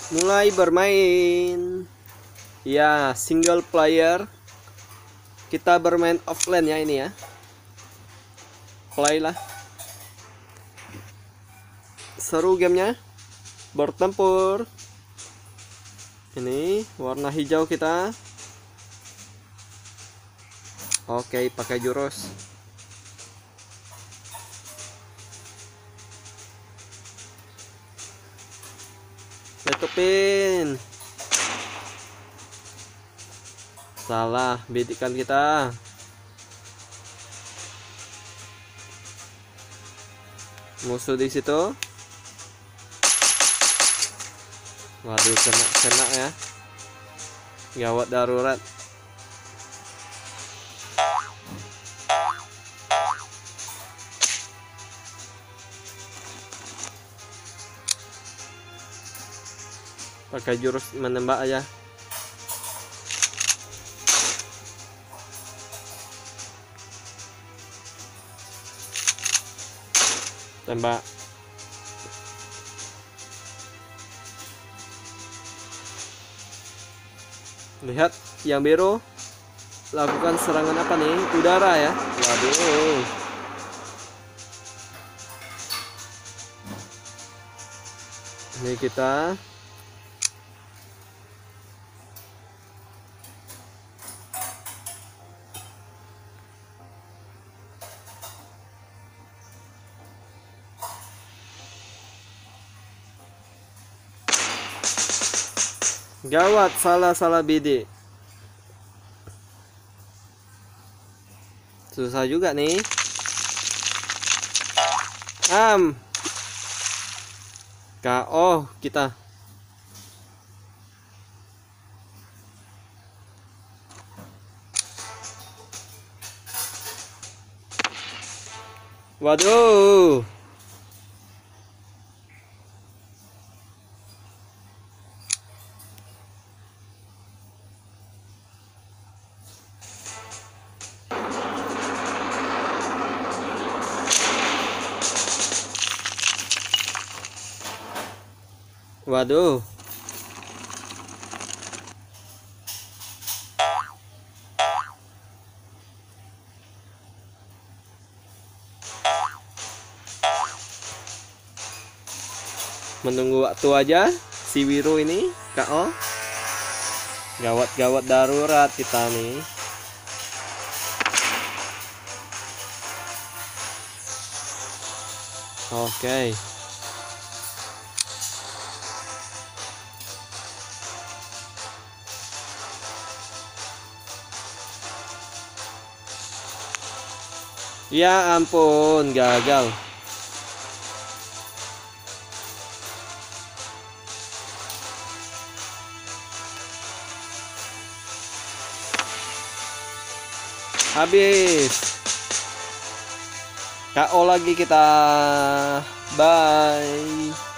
Mulai bermain. Ya, single player. Kita bermain offline ya ini ya. Play lah. Seru gamenya. Bertempur. Ini warna hijau kita. Oke, pakai jurus. Letupin. Salah, bidikan kita. Musuh di situ. Waduh, kena ya. Gawat darurat. Pakai jurus menembak aja. Tembak. Lihat yang biru. Lakukan serangan apa nih? Udara ya. Waduh. Ini kita gawat, salah bidik. Susah juga nih. KO kita. Waduh. Waduh. Menunggu waktu aja si biru ini KO. Gawat darurat kita nih. Oke. Ya ampun, gagal. Habis. KO lagi kita. Bye.